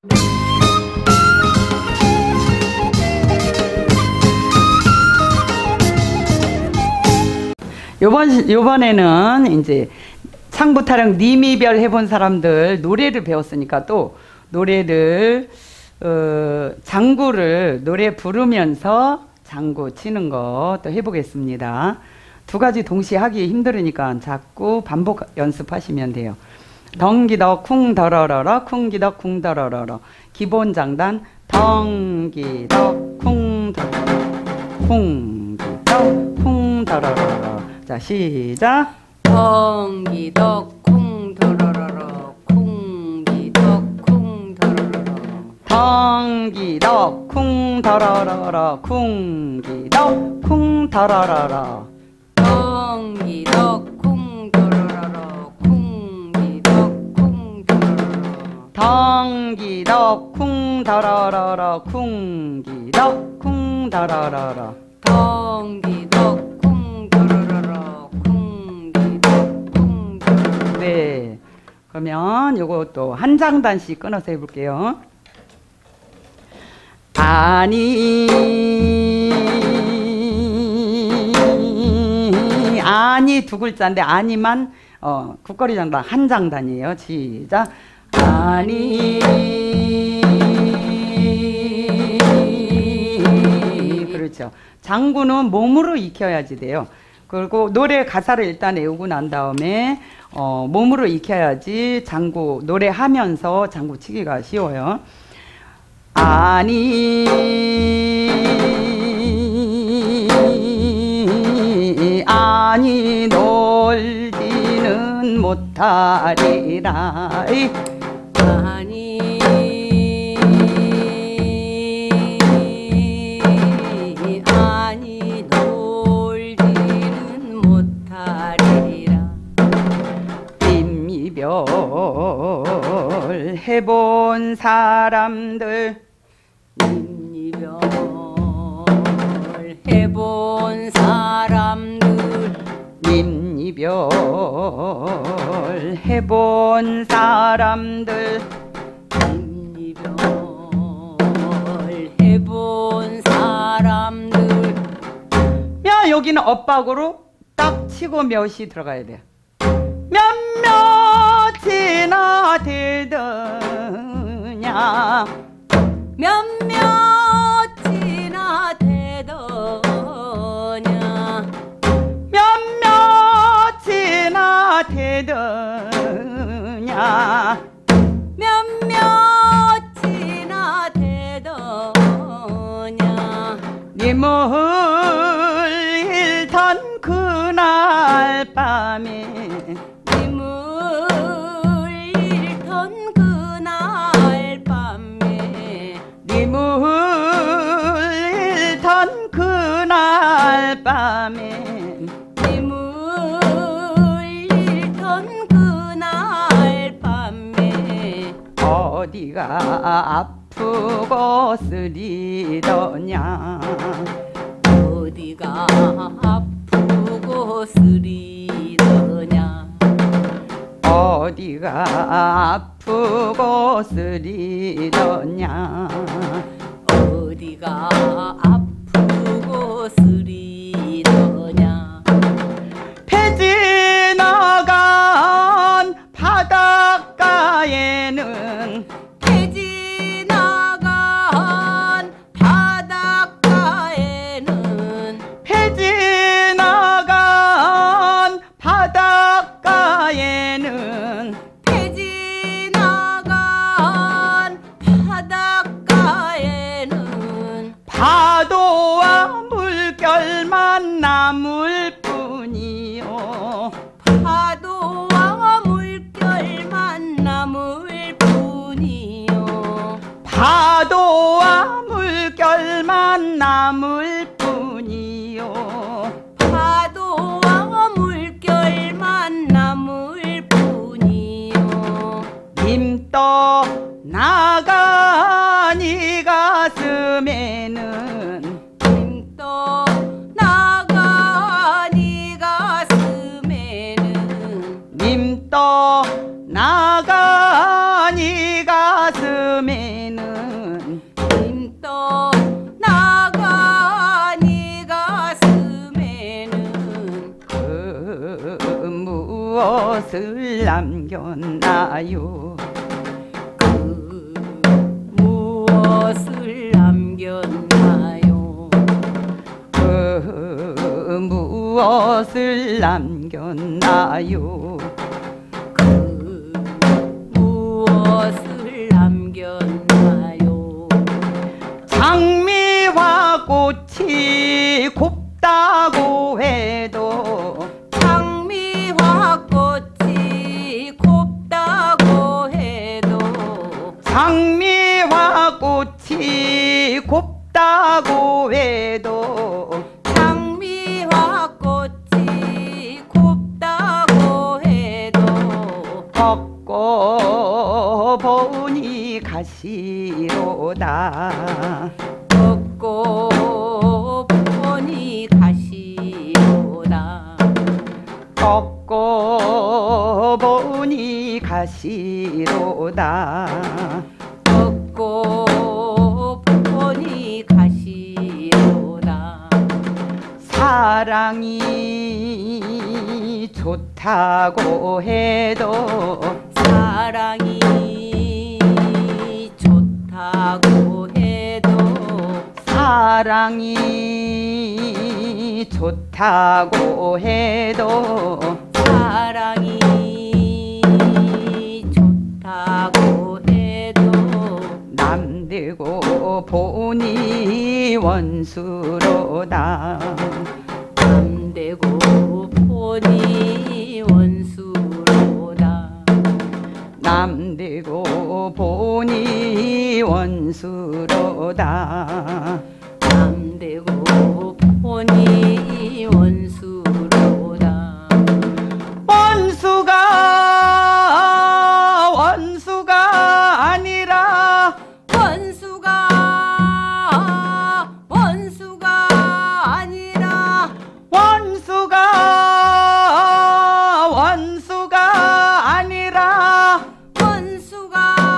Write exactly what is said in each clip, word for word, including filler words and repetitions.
요번, 요번에는 이제 창부타령 님이별 해본 사람들 노래를 배웠으니까 또 노래를, 어, 장구를 노래 부르면서 장구 치는 거 또 해보겠습니다. 두 가지 동시에 하기 힘들으니까 자꾸 반복 연습하시면 돼요. 덩기덕 쿵더러러러 쿵기덕 쿵더러러러 기본 장단 덩기덕 쿵더러러 쿵기덕 쿵더러러러. 자, 시작. 덩기덕 쿵더러러러 쿵기덕 쿵더러러러 덩기덕 쿵더러러러 쿵기덕 쿵더러러러 덩기덕 쿵더러러러 쿵기덕 쿵더러러러 덩기덕 쿵더러러러 쿵기덕 쿵더러러러 덩기덕 쿵더러러러 쿵기덕 쿵더러러러. 네, 그러면 요것도 한 장단씩 끊어서 해볼게요. 아니 아니 두 글자인데 아니만 어, 국거리 장단 한 장단이에요. 시작. 아니 그렇죠. 장구는 몸으로 익혀야지 돼요. 그리고 노래 가사를 일단 외우고 난 다음에 어, 몸으로 익혀야지 장구 노래하면서 장구 치기가 쉬워요. 아니 아니 놀지는 못하리라. 아니 아니 놀지는 못하리라. 임이별 해본 사람들 임이별 해본 사람들 임이별 해본 사람들 임이별 해본 사람들. 며 여기는 엇박으로 딱 치고 몇이 들어가야 돼요. 몇몇이나 되더냐 몇몇이나 되더냐 몇몇이나 되더냐 몇몇이나 되더냐. 님을 잃던 그날 밤에 님을 잃던 그날 밤에 님을 잃던 그날 밤에 님을 잃던 그날 밤에 어디가 아프고 쓰리더냐 어디가 아프고 쓰리더냐 어디가 아프고 쓰리더냐 어디가 아프고 쓰리더냐. 폐지 나간 바닷가에는 폐지 나간 바닷가에는 폐지 나간 바닷가에는 폐지 나간 바닷가에는 파도와 물결만 남을 뿐이요 파도와 물결만 남을 뿐이요 파도와 물결만 남을 뿐이요 파도와 물결만 남을 뿐이요. 님 떠나간 이 가슴에는 님 떠나간 이 가슴에는 님 떠나간 이 가슴에 무엇을 남겼나요? 그 무엇을 남겼나요? 그 무엇을 남겼나요? 그 무엇을 남겼나요? 장미와 꽃이 곱다고 해도 장미와 꽃이 곱다고 해도 장미와 꽃이 곱다고 해도 장미와 꽃이 곱다고 해도 벚꽃 보니 가시로다. 벚꽃 보니 가시로다. 벚꽃 보니 가시로다. 벚꽃 보니 가시로다. 사랑이 좋다고 해도 사랑이 좋다고 해도 사랑이 좋다고 해도 사랑이 좋다고 해도 남되고 보니 원수로다. 남되고 보니 원수로다. 남되고 보니 원수로다. 남되고 보니 원수로다. 원수가 원수가 아니라 원수가 원수가 아니라 원수가 원수가 아니라 원수가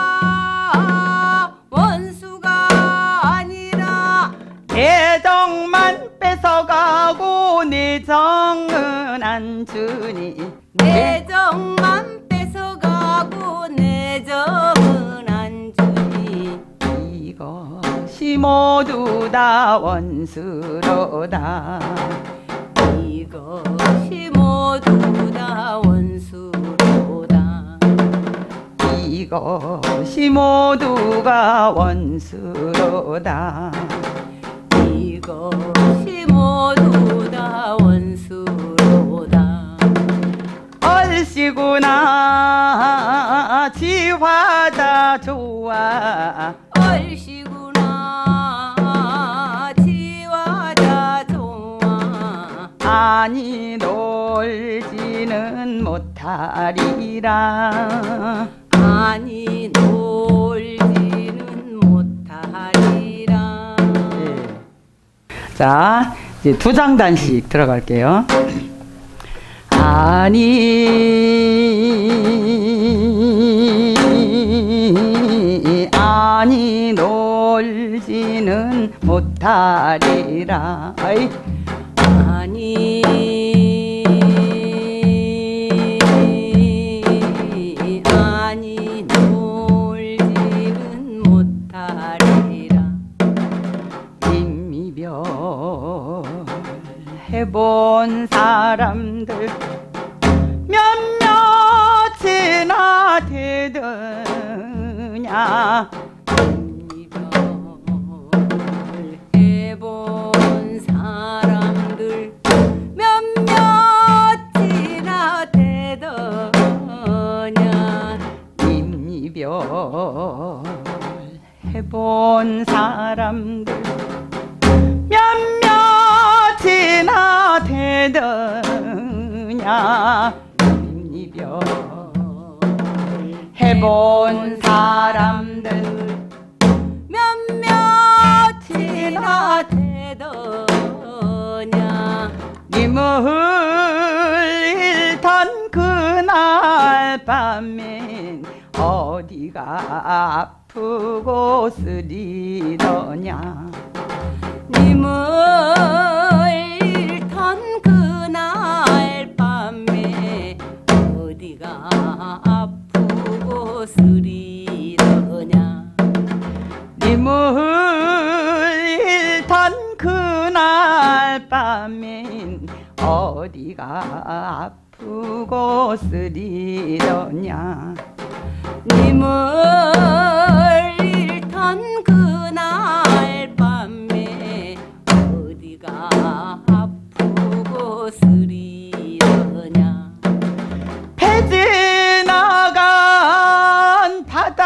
원수가 아니라 애정만 뺏어가고 내 정은 안 주니 내 정만 뺏어가고 내 정은 안 주니 이것이 모두 다 원수로다. 이것이 모두 다 원수로다. 이것이 모두가 원수로다. 이것이 모두 다 원수로다. 얼씨구나 지화자 좋아. 얼씨구나 지화자 좋아. 아니 놀지는 못하리라. 아니 놀지는 못하리라. 예. 자, 이제 두 장단씩 들어갈게요. 아니 아니 놀지는 못하리라. 아이. 아니 아니 놀지는 못하리라. 임이별 해본 사람들 몇몇이나 되더냐. 이별 해본 사람들 몇몇이나 되더냐. 임이별 해본 사람들 몇몇이나 되더냐. 임이별 해본 사람들 몇몇이나 되더냐. 님을 잃던 그날 밤엔 어디가 아프고 쓰리더냐. 님을 잃던 그날 밤에 어디가 날 밤엔 어디가 아프고 쓰리더냐. 님을 잃던 그날 밤에 어디가 아프고 쓰리더냐. 배 지나간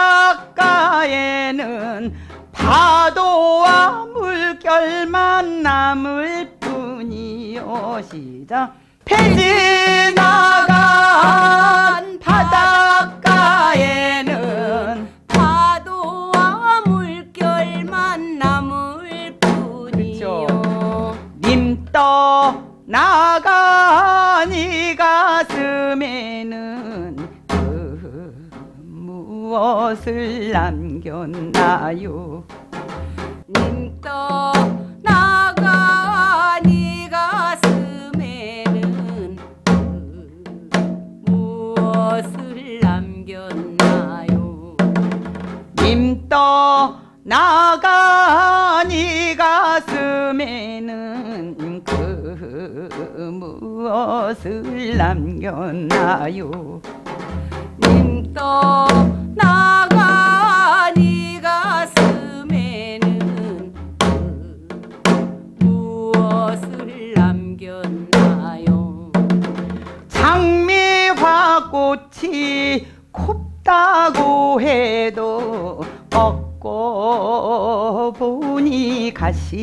바닷가에는 파도와 물결만 남을 뿐이요. 시작. 배 지나간 바닷가에는 파도와 물결만 남을 뿐이요. 그쵸. 님 떠나간 이 가슴에는 그 무엇을 남겼나요. 님 떠나간 이 가슴에는 그 무엇을 남겼나요. 님 떠나간 이 가슴에는 그 무엇을 남겼나요. 님 떠나간 이 가슴에는 그 무엇을 남겼나요. 장미화꽃이 곱다고 해도 꺾고 보니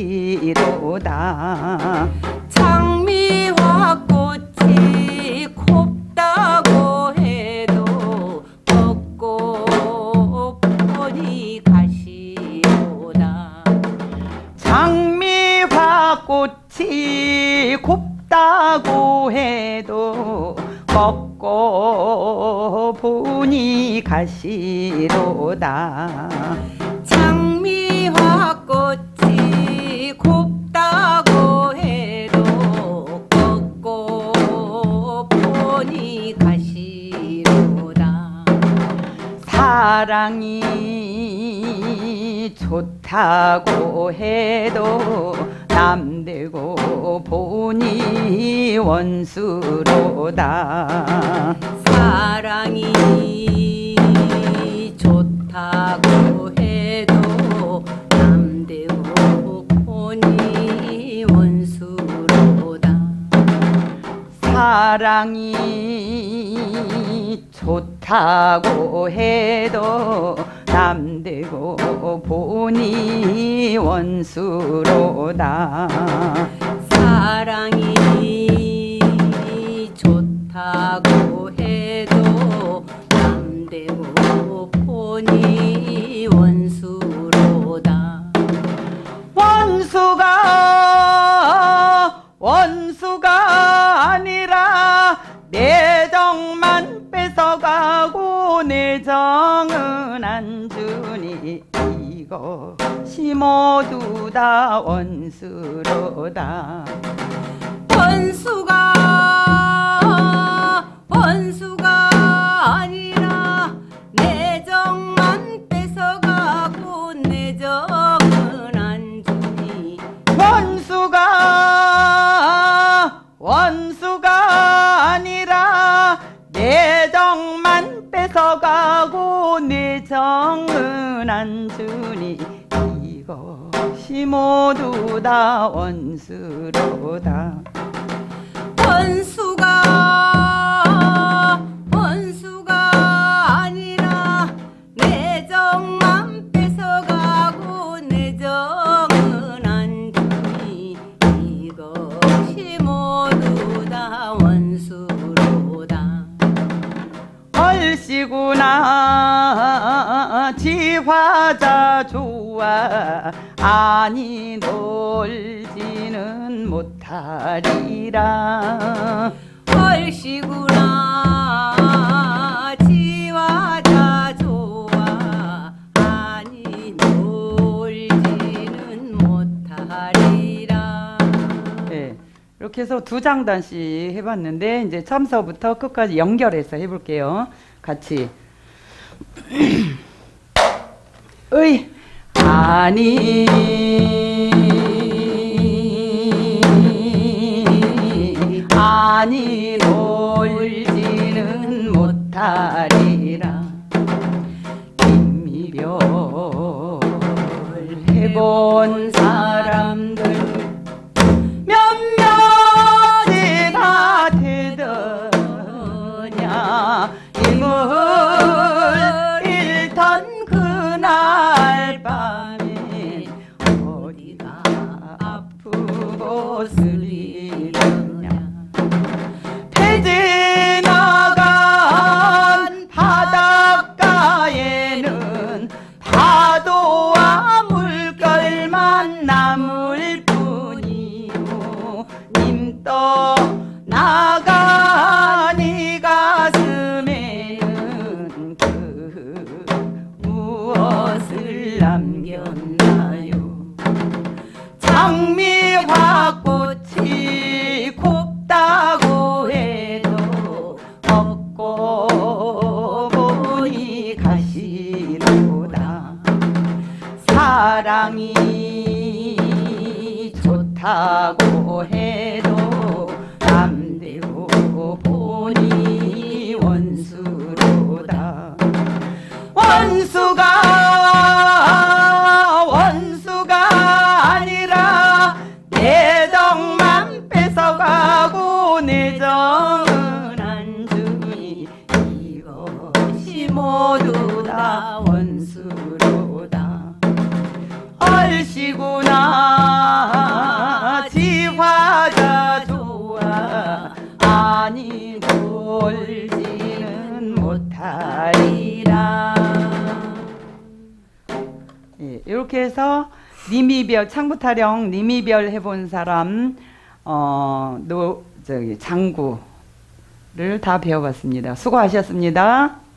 가시로다. 장미화꽃이 곱다고 해도 꺾고 보니 가시로다. 장미화꽃이 곱다고 해도 꺾고 보니 가시로다. 장미화꽃이 곱다고 해도 꺾고 보니 가시로다. 사랑이 좋다고 해도 남되고 보니 원수로다. 사랑이 좋다고 해도 남되고 보니 원수로다. 사랑이 좋다고 해도 남되고 보니 원수로다. 사랑이 좋다고 해도 남되고 보니 원수로다. 원수가 원수가 아니라 내 정만 뺏어가고 내 정은 안 주니 이것이 모두 다 원수로다. 원수가 원수가 아니라 내 정만 뺏어가고 내 정은 안 주니. 원수가 원수가 아니라 내 정만 뺏어가고 내 정은 안 주니 이것이 모두 다 원수로다. 원수가 원수가 아니라 내 정만 뺏어가고 내 정은 안 주니 이것이 모두 다 원수로다. 얼씨구나 지화자 좋아 아니 놀지는 못하리라. 얼씨구나 지화자 좋아 아니 놀지는 못하리라. 네, 이렇게 해서 두 장단씩 해봤는데 이제 처음서부터 끝까지 연결해서 해볼게요. 같이. 의 아니 본 사람들 몇몇이 다 되더냐. 힘을 잃던 그날 밤에 어디가 아프고 쓰리더냐. 배제 나간 바닷가에는 파도와 물결만 남을 뿐이요. 님 떠나간 이 가슴에는 그 무엇을 남겼나요. 장미화꽃이 곱다고 해도 없고 보니 가시로다. 사랑이 좋다고 해도 남되고 보니 원수로다. 원수가 원수가 아니라 내 정만 뺏어가고 내 정은 안 주니 이것이 모두 다 원수로다. 얼씨구나 지화자 좋아 아니 돌지는 못하리라. 예, 이렇게 해서 님이별 창부타령 님이별 해본 사람 어, 노, 저기 장구를 다 배워봤습니다. 수고하셨습니다.